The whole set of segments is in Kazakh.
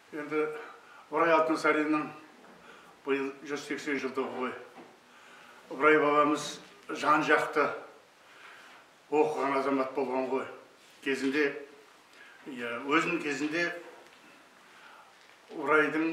Енді Ыбырай Алтынсариннің биыл 180 жылдығы ғой. Ыбырай бабамыз жан жақты оқыған азамат болған ғой. Кезінде, өзінің кезінде Ыбырайдың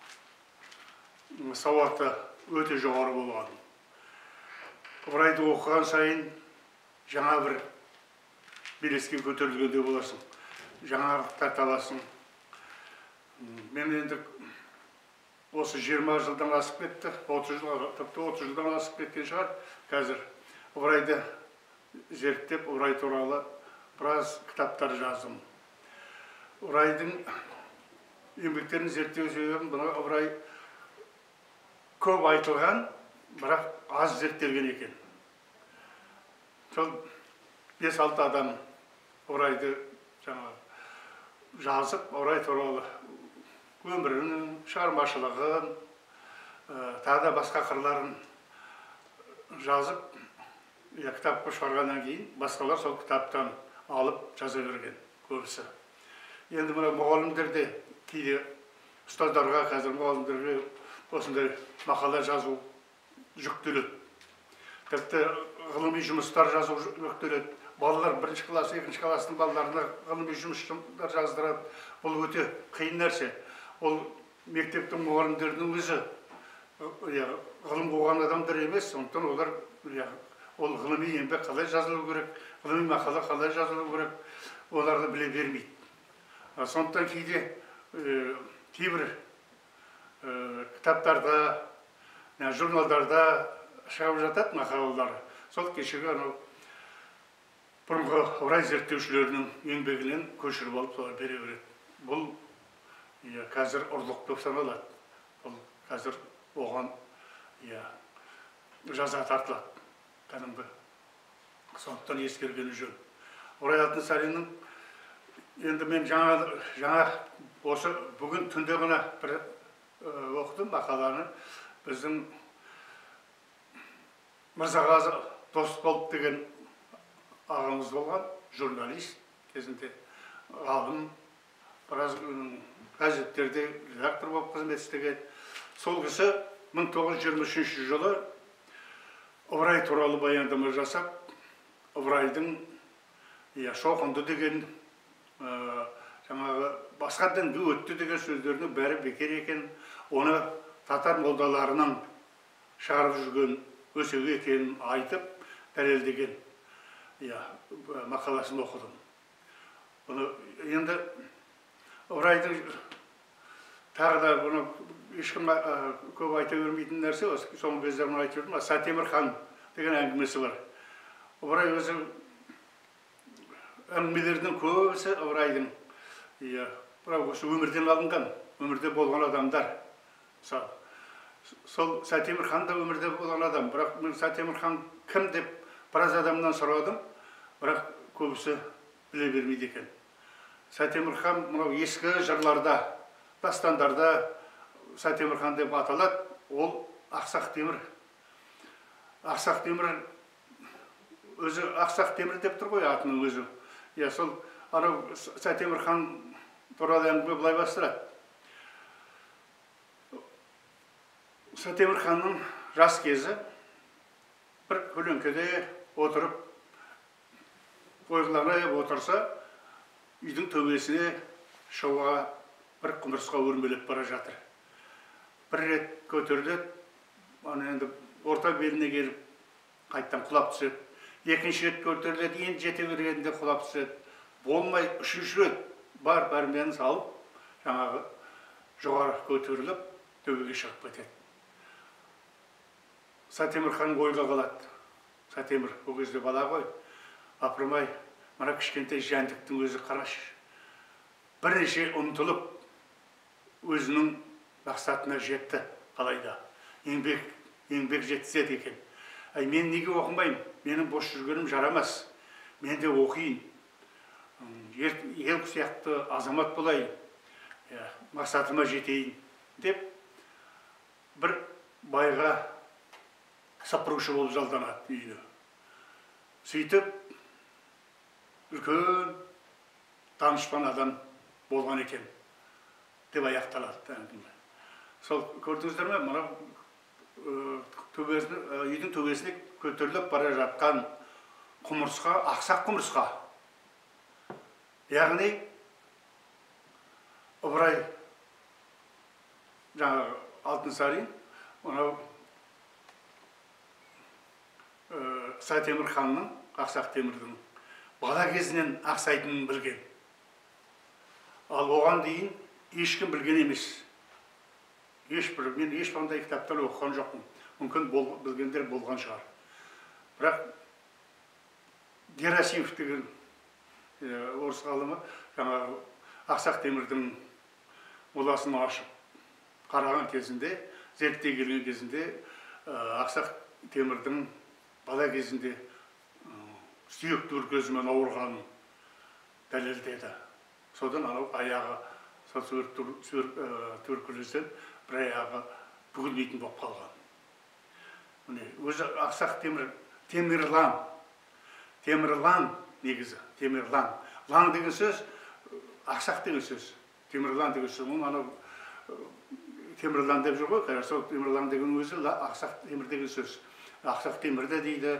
сауаты өте жоғары болған. Ыбырайды оқыған сайын жаңа бір белеске көтерілгенде боласың. Жаңалықтар табасың. Мен енді осы 20 жылдан асып кетті, 30 жылдан асып кеткен шығар. Қазір Ыбырайды зерттеп, Ыбырай туралы біраз кітаптар жаздым. Ыбырайдың еңбектерін зерттеу себебім, Ыбырай көп айтылған, бірақ аз зерттелген екен. Сол 5-6 адам Ыбырайды жазып, Ыбырай туралы өмірінің, шығармашылығын, тағы да басқа қырларын жазып, кітапқа шығарғаннан кейін, басқалар сол кітаптан алып жаза берген көбісі. Енді мына мұғалімдерде, кейде ұстаздарға, қазір мұғалімдерге осындай мақала жазу жүктеледі. Тіпті ғылыми жұмыстар жазу жүктеледі. Балалар 1-ші класс, 2-ші кластың балаларына ғылыми жұмыстар жаздырады. Бұл өте қиын нәрсе. Ол мектептің мұғалімдерінің өзі ғылым қуған адамдар емес, сондықтан олар ол ғылыми еңбек қалай жазылу керек, ғылыми мақала қалай жазылу керек, оларды біле бермейді. Сондықтан кейбір кітаптарда, журналдарда шығып жатады мақалалары. Сол кешегі бұрынғы Ыбырай зерттеушілерінің еңбегінен көшіріп алып солай бере береді. Бұл қазір ұрлық деп саналады. Бұл қазір оған жаза тартылады. Кәдімгі. Сондықтан ескергені жөн. Ыбырай Алтынсариннің енді мен жаңа осы бүгін түнде ғана бір оқыдым мақаланы. Біздің Мырзағазы Досболов деген ағамыз болған, журналист, кезінде ғалым, біраз газеттерде редактор болып қызмет істеген. Сол кісі 1923 жылы Ыбырай туралы баяндама жасап, Ыбырайдың шоқынды деген, басқа дінге өтті деген сөздерінің бәрі бекер екен, оны татар молдаларының шығарып жүрген өсегі екенін айтып, дәлелдеген мақаласын оқыдым. Енді Ыбырайдың тағы да ешкім көп айта бермейтін нәрсе, соңғы кезде айтып жүрдім, Сатемір хан деген әңгімесі бар. Ыбырай өзі әңгімелердің көбісі Ыбырайдың осы өмірден алынған, өмірде болған адамдар. Сол Сатемір хан да өмірде болған адам, бірақ мен Сатемір хан кім деп біраз адамнан сұрадым, бірақ көбісі біле бермейді екен. Сатемір хан ескі жырларда, дастандарда Сатемір хан деп аталады, ол Ақсақ Темір. Ақсақ Темір өзі Ақсақ Темір деп тұр ғой атының өзі. Сол Сатемір хан туралы әңгіме былай бастырады. Сатемір ханның жас кезі бір көлеңкеде отырып, ойланып отырса, үйдің төбесіне шығуға бір құмырсқа өрмелеп бара жатыр. Бір рет көтеріледі, енді орта беліне келіп, қайттан құлап түседі. Екінші рет көтеріледі, енді жете бергенде құлап түседі. Болмай, үшінші рет бәрімен салып, жаңағы жоғары көтеріліп, төбеге шығып кетеді. Сатемір хан ойға қалады. Сатемір, ол кезде бала ғой. Апырмай, мына кішкентай жәндіктің өзі қарашы. Бірнеше ұмтылып, өзінің мақсатына жетті қалайда. Еңбек жетседі екен. Мен неге оқымаймын? Менің бос жүргенім жарамас. Мен де оқиын. Ел сияқты азамат болайын. Мақсатыма жетейін. Деп, бір байға сапырушы болып жалданады үйіне. Сөйтіп, үлкен данышпан адам болған екен. деп аяқталады әңгіме. Сол көрдіңіздер ме, мына үйдің төбесіне көтеріліп бара жатқан құмырсқа, ақсақ құмырсқа. Яғни Ыбырай жаңағы Алтынсарин, мынау Темір ханның, Ақсақ Темірдің бала кезінен ақсайтынын білген. Ал оған дейін ешкім білген емес. Мен ешқандай кітаптар оқыған жоқпын. Мүмкін білгендер болған шығар. Бірақ Герасимов деген орыс ғалымы жаңағы Ақсақ Темірдің моласын ашып қараған кезінде, зерттей келген кезінде, Ақсақ Темірдің бала кезінде сүйек туберкулезімен ауырғанын дәлелдеді. Содан анау аяғы сол туберкулезден бір аяғы бүгілмейтін болып қалған. Өзі Ақсақ Темір, Темірлан негізі, Темірлан. Лан деген сөз, ақсақ деген сөз. Темірлан деген сөз, ол анау Темірлан деп жүр ғой, сол Темірлан деген өзі Ақсақ Темір деген сөз. Ақсақ Темірді дейді,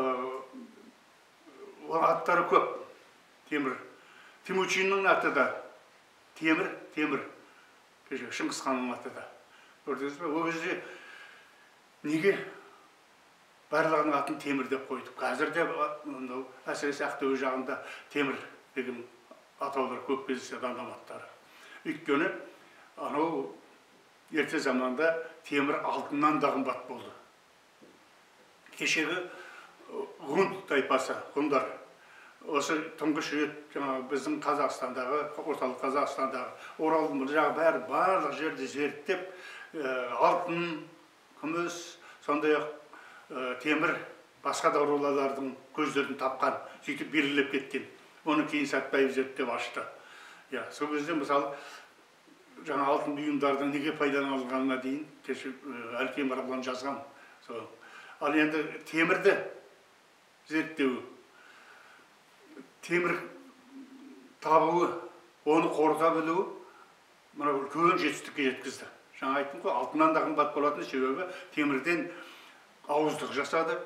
аттары көп. Темір. Темучиннің аты да Темір. Шыңғыс ханның аты да. Көрдіңіз бе? Ол кезде неге барлығының атын Темір деп қойдық? Қазір де әсіресе Ақтөбе жағында Темір деген атаулар көп кездеседі, адам аттары. Өйткені анау ерте заманда темір алтыннан да қымбат болды. Кешегі ғұн тайпасы, ғұндар, осы тұңғыш рет біздің Қазақстандағы, орталық Қазақстандағы, Оралдың жағы барлық жерде зерттеп, алтын, күміс, сондай-ақ темір, басқа да рулардың көздерін тапқан, сөйтіп белгілеп кеткен. Оны кейін Сәтбаев зерттеп ашты. Сол кезде мысалы жаңа алтын бұйымдардың неге пайдаланылғанына дейін Әлкей Марғұлан жазған. Ал енді темірді зерттеуі, темір табуы, оны қорыта білуі мына үлкен жетістікке жеткізді. Жаңа айттым ғой, алтыннан да қымбат болатын себебі темірден ауыздық жасады,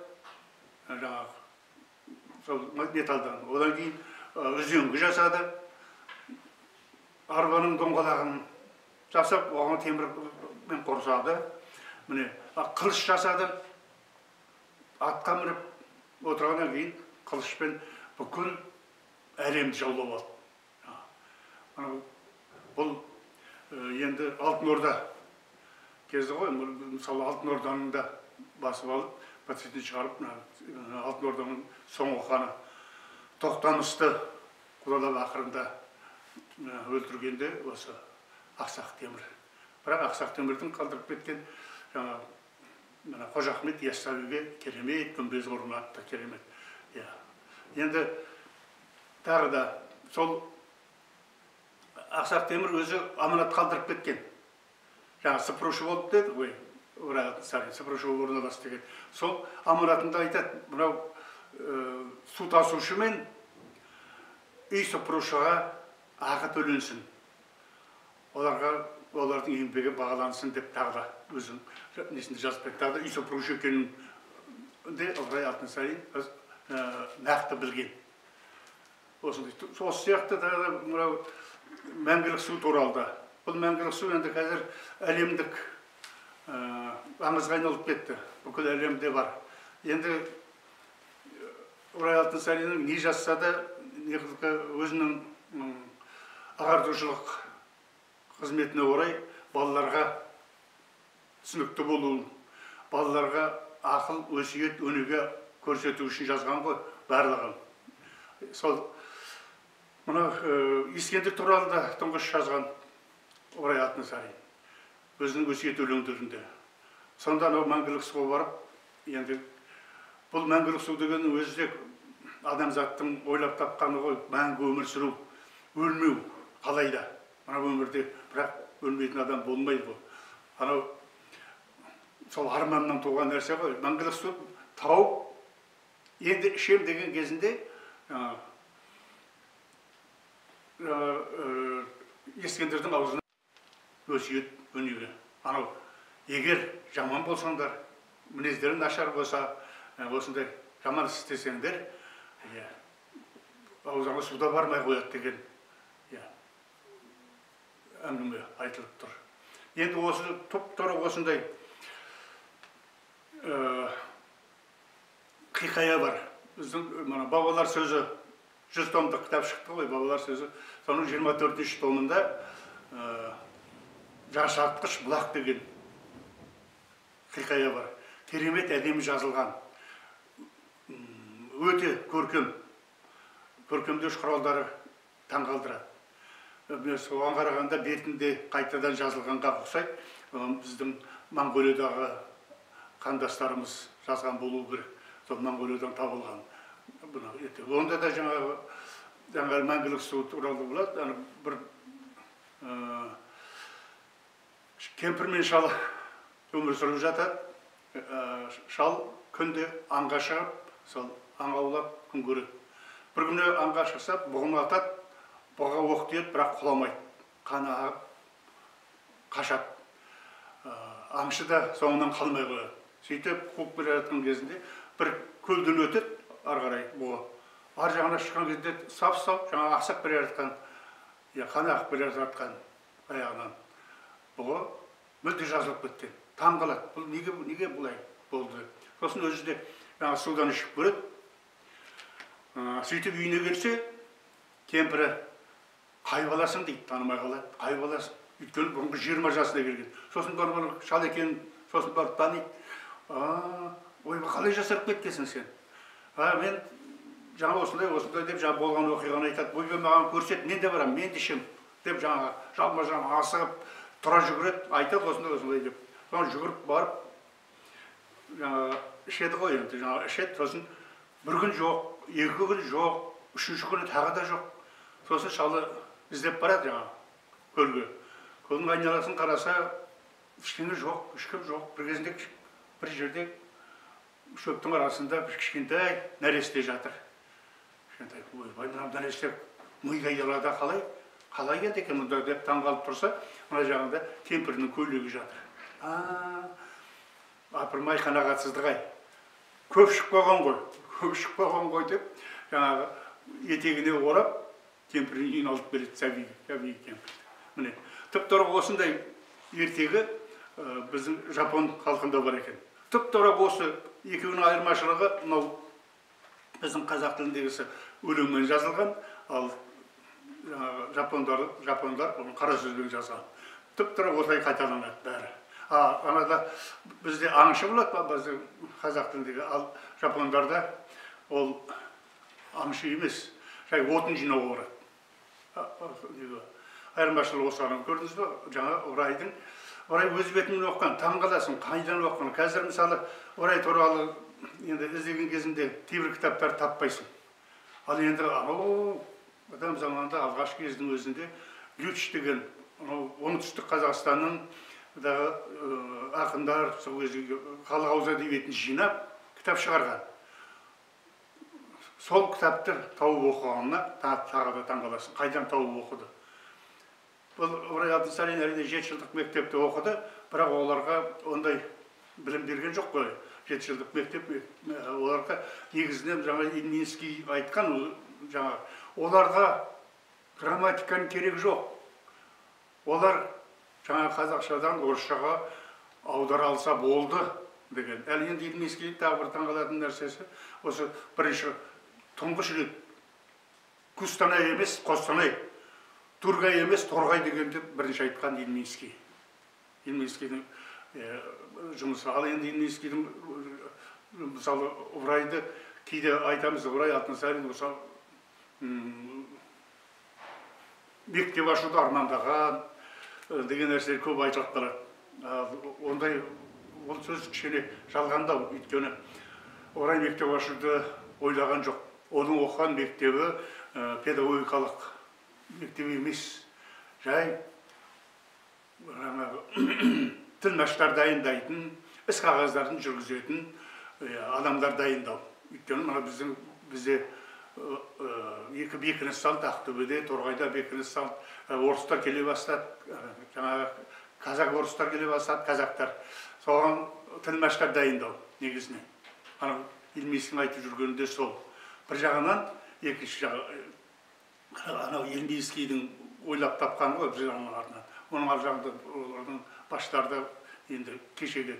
жаңағы сол металдан. Одан кейін үзеңгі жасады, арбаның доңғалағын жасап, оған темірмен қорсады. Міне қылыш жасады. Атқа мініп отырғаннан кейін қылышпен бүкіл әлемді жаулап алды. Бұл енді Алтын Орда кезі ғой, мысалы Алтын Орданың да басып алып, патентін шығарып, Алтын Орданың соңғы ханы Тоқтамысты құлалап ақырында өлтіргенде осы Ақсақ Темір. Бірақ Ақсақ Темірдің қалдырып кеткен Қожа Ахмет Яссауиге керемет күмбез орнатты, керемет. Енді тағы да сол Ақсақ Темір өзі аманат қалдырып кеткен. Жаңа сыпырушы болып деді ғой, сыпырушы орналасты деген. Сол аманатында айтады, мынау су тасушы мен үй сыпырушыға ақы төленсін. Олардың еңбегі бағалансын деп тағы да өзің несінде жазып кетті. Тағы да үй сыпырушы екенін де Ыбырай Алтынсарин нақты білген. Осы сияқты тағы да мынау мәңгілік су туралы. Бұл мәңгілік су енді қазір әлемдік аңызға айналып кетті. Бүкіл әлемде бар. Енді Ыбырай Алтынсариннің не жазса да өзінің ағартушылық қызметіне орай балаларға түсінікті болуын, балаларға ақыл, өсиет, өнеге көрсету үшін жазған ғой барлығын. Сол мына Ескендір туралы да тұңғыш жазған Ыбырай Алтынсарин өзінің өсиет өлеңдерінде. Сонда анау мәңгілік суға барып, енді бұл мәңгілік су деген өзі де адамзаттың ойлап тапқаны ғой, мәңгі өмір сүру, өлмеу қалайда. Мына өмірде бірақ өлмейтін адам болмайды ғой. Анау сол арманнан туған нәрсе ғой. Мәңгілік су тауып, енді ішем деген кезінде Ескендірдің аузына өсиет өнеге. Анау егер жаман болсаңдар, мінездерің нашар болса, осындай жаман істесеңдер, аузыңа суда бармай қояды деген әңгіме айтылып тұр. Енді осы топ-торы осындай хикая бар. Біздің бабалар сөзі 100 томдық кітап шықты ғой, бабалар сөзі. Соның 24-ші томында Жашатқыш бұлақ деген хикая бар. Керемет әдемі жазылған. Өте көркемдеу құралдары таңғалдырады. Соған қарағанда бетінде қайтадан жазылғанға ұқсайды. Біздің Монғолиядағы қандастарымыз жазған болу керек. Сол Монғолиядан табылған. Онда да жаңағы мәңгілік су туралы болады. Бір кемпір мен шал өмір сүріп жатады. Шал күнде аңға шығып, сол аң аулап күн көреді. Бір күні аңға шықса, бұғын атады, бұға оқ тиеді, бірақ құламайды. Қаны ағып, қашады. Аңшы да соңынан қалмай қояды. Сөйтіп, қуып келе жатқан кезінде бір көлден өтеді, ары қарай бұға. Ар жағына шыққан кезде сап-сап, жаңа ақсап келе жатқан, қаны ағып келе жатқан аяғынан бұға мүлде жазылып кеткен. Таң қалады. Бұл неге бұлай болды? Сосын өзі де судан ішіп көреді. Сөйтіп үйіне келсе, кемпірі қай баласың дейді, танымай қалады. Қай баласың? Өйткені бұрынғы 20 жасына келген. Сосын барып шал екенін, сосын барып таниды. Ойбай, қалай жасарып кеткенсің сен? Мен жаңа осындай деп жаңа болған оқиғаны айтады. Ойбай, маған көрсет, мен де барам, мен де ішем деп жаңа жалма-жан асығып тұра жүгіреді, айтады осындай деп. Соны жүгіріп барып жаңа ішеді ғой енді, жаңа ішеді, сосын бір күн жоқ, 2 күн жоқ, 3-ші күні тағы да жоқ. Сосын шалы іздеп барады жаңа көлге. Көлдің айналасын қараса, ешкім жоқ, бір кезінде бір жерде шөптің арасында бір кішкентай нәресте жатыр. Кішкентай, ойбай, мына нәресте миға елада қалай келді екен мұнда деп таңғалып тұрса, мына жағында кемпірінің көйлегі жатыр. Апырмай қанағатсыздық-ай. Көп шық болған ғой деп, жаңағы етегіне орап, кемпірін үйін алып береді сәби кемпір. Міне, түп-тура осындай ертегі біздің Жапон халқында бар екен. Түп-тура осы екеуінің айырмашылығы, мынау біздің қазақ тіліндегісі өлеңмен жазылған, ал жапондар оны қара сөзбен жазған. Түп-тура осылай қайталанады бәрі. Анада бізде аңшы болады, біздің қазақ тіліндегі, ал жапондарда ол аңшы емес, жай отын жинауға барады. Айырмашылығы осыған көрдіңіз бе? Жаңа орай өз бетімен оқыған, таң қаласың, қайдан оқыған. Қазір мысалы орай туралы іздеген кезінде кейбір кітаптар таппайсың. Ал енді адам заманында алғашқы кездің өзінде Лютч деген оңтүстік Қазақстанның ақындар халық ауыз әдебиетін жинап кітап шығарған. Сол кітапты тауып оқығанына тағы да таң қаласың. Қайдан тауып оқыды? Бұл Орай Алтынсарин әрине 7 жылдық мектепте оқыды, бірақ оларға ондай білім берген жоқ қой. 7 жылдық мектеп оларға негізінен жаңа Ильинский айтқан, жаңа оларға грамматиканың керек жоқ. Олар жаңа қазақшадан орысшаға аудара алса болды деген. Әлі енді Ильинский тағы бір таңғалатын нәрсесі, осы бірінші тұңғыш рет Қостанай емес, Қостанай, Тургай емес, Торғай дегенде бірінші айтқан Ильинский. Ильинскийдің жұмысы. Ал енді Ильинскийдің мысалы Орайды кейде айтамыз, Орай Алтынсарин мысалы мектеп ашуды армандаған деген нәрселер көп айтылып қалады. Ондай ол сөз кішкене жалғандау, өйткені Орай мектеп ашуды ойлаған жоқ. Оның оқыған мектебі педагогикалық мектеп емес, жай тілмаштар дайындайтын, іс қағаздарын жүргізетін адамдар дайындау. Өйткені бізде екі бекініс салды, Ақтөбеде, Торғайда бекініс салды, орыстар келе бастады, жаңағы Қазақ орыстар келе бастады, қазақтар. Соған тілмаштар дайындау негізінен. Анау Елместің айтып жүргенінде сол. Бір жағынан, екінші жағы, анау Елмескийдің ойлап тапқаны ғой бір жағынан артынан. Оның ар жағында олардың баштарды енді кешегі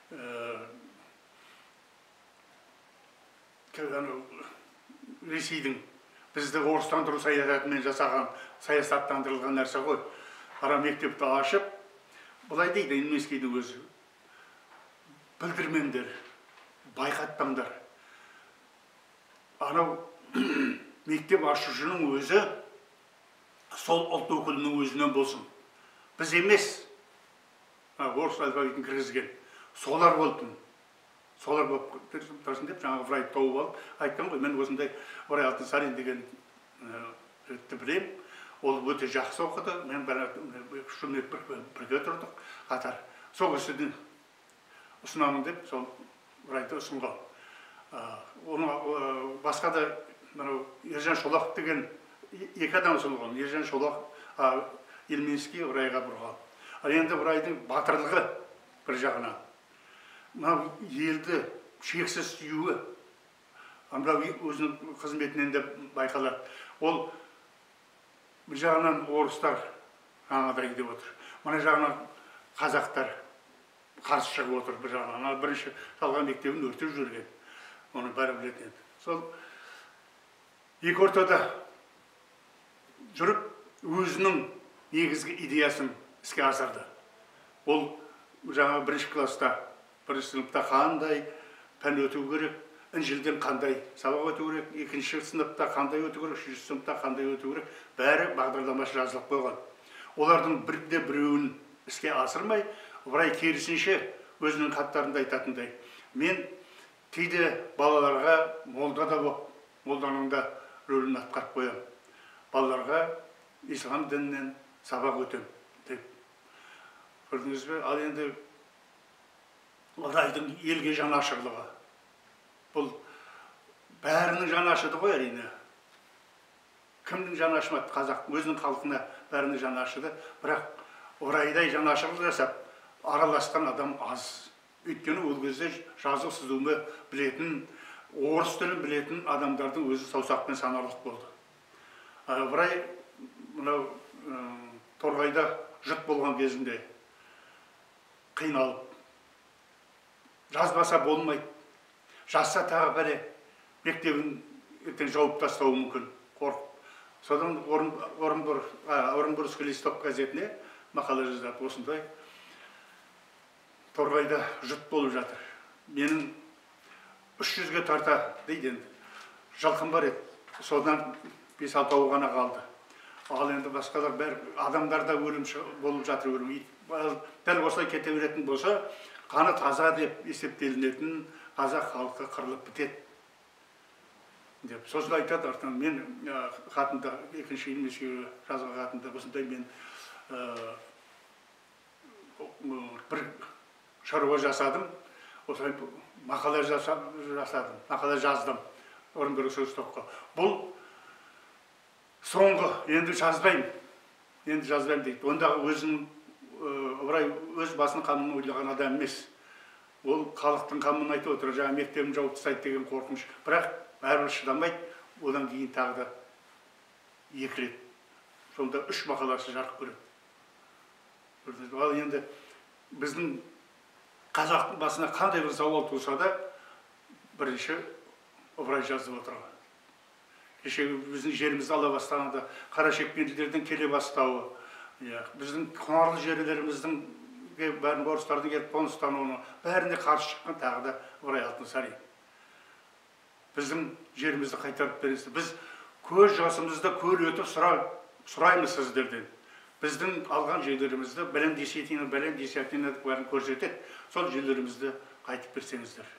Ресейдің бізді орыстандыру саясатымен жасаған, саясаттандырылған нәрсе ғой. Ара мектепті ашып, бұлай дейді Елмескийдің өзі. Білдірмеңдер, байқатпаңдар. Анау мектеп ашушының өзі сол ұлт өкілінің өзінен болсын. Біз емес, орыс алфавитін кіргізген. Солар болдым. Солар болып тұрсын деп, жаңағы Врайт тауып алып, айтқан ғой, мен осындай Орай Алтынсарин деген ретті білем. Ол өте жақсы оқыды, мен шүмет бірге тұрдық, қатар. Сол кісіден ұсынамын деп, сол Врайтты ұсынған. Басқа да Ержан Шолақ деген екі адам ұсынған. Ержан Шолақ Елмеский Орайға бұрған. Ал енді Орайдың батырлығы бір жағына. Мынау елді шексіз сүюі, мынау өзінің қызметінен де байқалады. Ол бір жағынан орыстар жаңағыдай деп отыр. Мына жағынан қазақтар қарсы шығып отыр бір жағынан. Бірінші салған мектебін өртеп жүрген. Оны бәрі білетін. Сол екі ортада жүріп, өзінің негізгі идеясын іске асырды. Ол жаңа бірінші класста, бірінші сыныпта қандай пән өту керек, Інжілден қандай сабақ өту керек, екінші сыныпта қандай өту керек, үшінші сыныпта қандай өту керек, бәрі бағдарламасы жазылып қойған. Олардың бірде біреуін іске асырмай, Ыбырай керісінше өзінің хаттарында айтатындай. Мен кейде балаларға молда да болып, молданың да рөлін атқарып қоямын. Балаларға ислам дінінен сабақ өтем деп. Көрдіңіз бе? Ал енді Ыбырайдың елге жанашырлығы. Бұл бәрінің жанашыды ғой әрине. Кімнің жанашымады? Қазақ өзінің халқына бәрінің жанашыды. Бірақ Ыбырайдай жанашырлық жасап, араласқан адам аз. Өйткені ол кезде жазу сызуды білетін, орыс тілін білетін адамдардың өзі саусақпен санарлық болды. Ыбырай мынау Торғайда жұт болған кезінде қиналып, жазбаса болмайды. Жазса тағы бәрі мектебін ертең жауып тастауы мүмкін, қорқып. Содан Орынбургский листок газетіне мақала жазады. Осындай Торғайда жұт болып жатыр. Менің 300-ге тарта дейді енді. Жылқым бар еді. Содан 5-6 ғана қалды. Ал енді басқалар бәрі адамдарда өлім болып жатыр, өлім. Дәл осылай кете беретін болса, қаны таза деп есептелінетін қазақ халқы қырылып бітеді. Деп, сосын айтады артынан, мен хатында, екінші Елмескийге жазған хатында, осындай мен бір шаруа жасадым, осылай мақала жасадым, мақала жаздым, Орынбургский листокқа. Бұл соңғы, енді жазбаймын дейді. Ондағы өзінің, Ыбырай өз басының қамын ойлаған адам емес. Ол халықтың қамын айтып отыр, жаңа мектебін жауып тастайды деген қорқыныш. Бірақ бәрібір шыдамайды, одан кейін тағы да 2 рет. Сонда 3 мақаласы жарық көреді. Ал енді біздің қазақтың басына қандай бір сауал туса да, бірінші Ыбырай жазып отырған. Кешегі біздің жерімізді ала бастағанда қарашекпенділерден келе бастауы, біздің құнарлы жерлеріміздің бәрін орыстардың келіп қоныстануына бәріне қарсы шыққан тағы да Орай Алтынсарин. Біздің жерімізді қайтарып бересіз. Біз көз жасымызды көл өтіп сұраймыз сіздерден. Біздің алған жерлерімізді бәлем десятина бәрін көрсетеді. Сол жерлерімізді қайтып берсеңіздер.